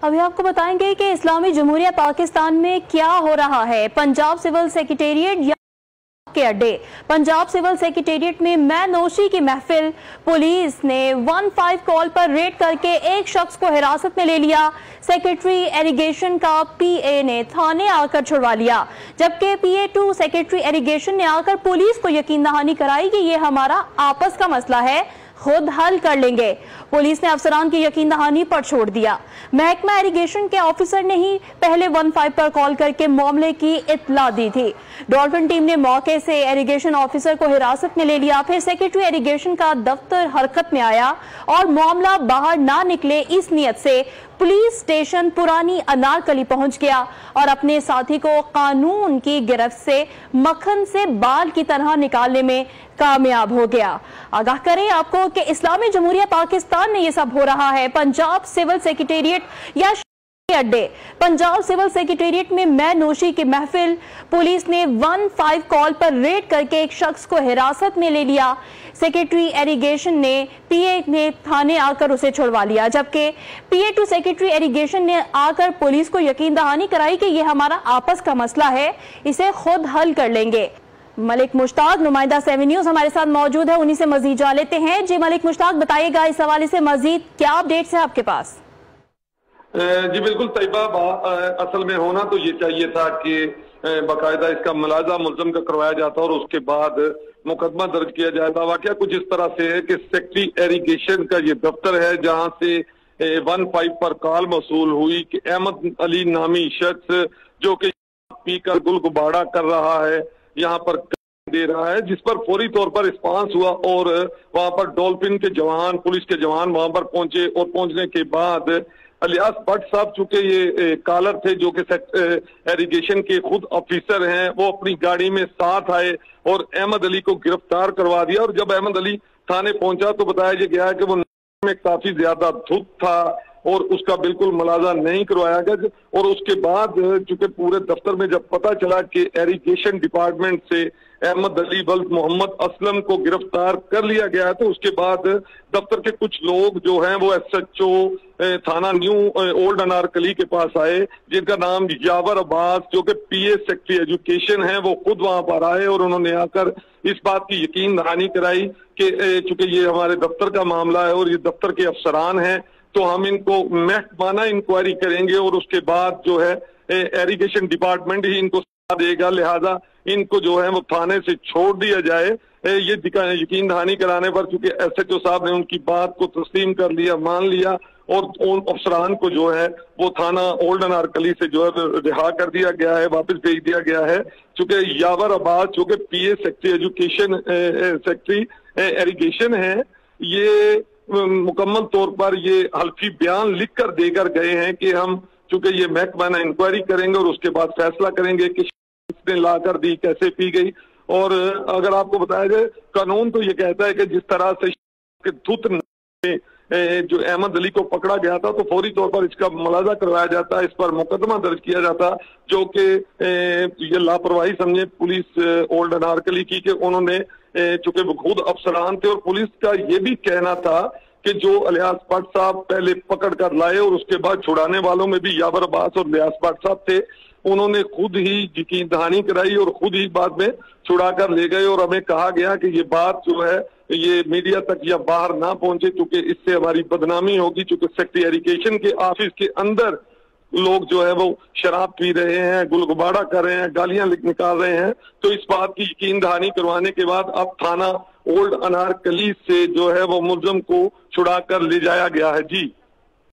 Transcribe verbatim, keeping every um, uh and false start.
अभी आपको बताएंगे कि इस्लामी जमहूरिया पाकिस्तान में क्या हो रहा है। पंजाब सिविल सेक्रेटेरिएट या के अड्डे पंजाब सिविल सेक्रेटेरिएट में मैं नोशी की महफिल, पुलिस ने वन फाइव कॉल पर रेड करके एक शख्स को हिरासत में ले लिया। सेक्रेटरी इरिगेशन का पीए ने थाने आकर छुड़वा लिया, जबकि पीए टू सेक्रेटरी इरिगेशन ने आकर पुलिस को यकीन दहानी कराई कि ये हमारा आपस का मसला है, खुद हल कर लेंगे। पुलिस ने अफसरान की यकीन दहानी पर छोड़ दिया। महकमा इरिगेशन के ऑफिसर ने ही पहले वन फाइव पर कॉल करके मामले की इत्तला दी थी। डॉल्फिन टीम ने मौके से इरिगेशन ऑफिसर को हिरासत में ले लिया। फिर सेक्रेटरी इरिगेशन का दफ्तर हरकत में आया और मामला बाहर ना निकले इस नियत से पुलिस स्टेशन पुरानी अनारकली पहुंच गया और अपने साथी को कानून की गिरफ्त से मक्खन से बाल की तरह निकालने में कामयाब हो गया। आगाह करें आपको कि इस्लामी जमहूरिया पाकिस्तान में ये सब हो रहा है। पंजाब सिविल सेक्रेटेरिएट या अड्डे पंजाब सिविल सेक्रेटेरिएट में मैं नोशी की महफिल, पुलिस ने वन फाइव कॉल पर रेड करके एक शख्स को हिरासत में ले लिया। सेक्रेटरी इरिगेशन ने पीए ने थाने आकर उसे छुड़वा लिया, जबकि पीए टू सेक्रेटरी इरिगेशन ने आकर पुलिस को यकीन दहानी कराई कि यह हमारा आपस का मसला है, इसे खुद हल कर लेंगे। मलिक मुश्ताक नुमाइंदा सेवन न्यूज हमारे साथ मौजूद है, उन्हीं से मजीद जान लेते हैं। जी मलिक मुश्ताक, बताइएगा इस हवाले से मजीद क्या अपडेट्स है आपके पास? जी बिल्कुल तैयबा, असल में होना तो ये चाहिए था कि बाकायदा इसका मुलाजा मुल्ज़म का करवाया जाता और उसके बाद मुकदमा दर्ज किया जाता। वाकया कुछ इस तरह से है कि सेक्रेटरी इरिगेशन का ये दफ्तर है जहां से वन फाइव पर कॉल मौसूल हुई कि अहमद अली नामी शख्स जो कि पीकर गुल गुबाड़ा कर रहा है, यहाँ पर दे रहा है, जिस पर फौरी तौर पर रिस्पांस हुआ और वहां पर डॉल्फिन के जवान, पुलिस के जवान वहां पर पहुंचे और पहुंचने के बाद अलियास भट्ट साहब चूंकि ये कॉलर थे जो कि इरिगेशन के खुद ऑफिसर हैं, वो अपनी गाड़ी में साथ आए और अहमद अली को गिरफ्तार करवा दिया। और जब अहमद अली थाने पहुंचा तो बताया गया कि वो में काफी ज्यादा धुत था और उसका बिल्कुल मुलाजा नहीं करवाया गया। और उसके बाद चूंकि पूरे दफ्तर में जब पता चला कि इरिगेशन डिपार्टमेंट से अहमद अली बल्द मोहम्मद असलम को गिरफ्तार कर लिया गया है, तो उसके बाद दफ्तर के कुछ लोग जो हैं वो एसएचओ थाना न्यू ओल्ड अनारकली के पास आए, जिनका नाम यावर अब्बास जो कि पीए सेक्रेटरी एजुकेशन है, वो खुद वहां पर आए और उन्होंने आकर इस बात की यकीन दहानी कराई कि चूंकि ये हमारे दफ्तर का मामला है और ये दफ्तर के अफसरान हैं, तो हम इनको महकमाना इंक्वायरी करेंगे और उसके बाद जो है इरिगेशन डिपार्टमेंट ही इनको देगा, लिहाजा इनको जो है वो थाने से छोड़ दिया जाए। ये यकीन दहानी कराने पर चूंकि एसएचओ साहब ने उनकी बात को तस्लीम कर लिया, मान लिया और उन अफसरान को जो है वो थाना ओल्ड अनारकली से जो है रिहा कर दिया गया है, वापस भेज दिया गया है। चूंकि यावर अब्बास जो कि PA secretary education secretary irrigation है, ये मुकम्मल तौर पर ये हल्फी बयान लिख कर देकर गए हैं कि हम चूंकि ये महकमाना इंक्वायरी करेंगे और उसके बाद फैसला करेंगे कि किसने ला कर दी, कैसे पी गई। और अगर आपको बताया जाए, कानून तो ये कहता है कि जिस तरह से धुत जो अहमद अली को पकड़ा गया था तो फौरी तौर पर इसका मुलाजा करवाया जाता, इस पर मुकदमा दर्ज किया जाता, जो कि ये लापरवाही समझे पुलिस ओल्ड अनारकली की कि उन्होंने चूंकि वो खुद अफसरान थे और पुलिस का ये भी कहना था कि जो अलियास भट्ट साहब पहले पकड़ कर लाए और उसके बाद छुड़ाने वालों में भी यावर अब्बास और अलियास भट्ट साहब थे, उन्होंने खुद ही यकीन दहानी कराई और खुद ही बाद में छुड़ा कर ले गए। और हमें कहा गया कि ये बात जो है ये मीडिया तक या बाहर ना पहुंचे, क्योंकि इससे हमारी बदनामी होगी। चूंकि सेक्रेटरी इरिगेशन के ऑफिस के अंदर लोग जो है वो शराब पी रहे हैं, गुलगुबाड़ा कर रहे हैं, गालियां निकाल रहे हैं, तो इस बात की यकीन दहानी करवाने के बाद अब थाना ओल्ड अनारकली से जो है वो मुल्ज़म को छुड़ा कर ले जाया गया है। जी।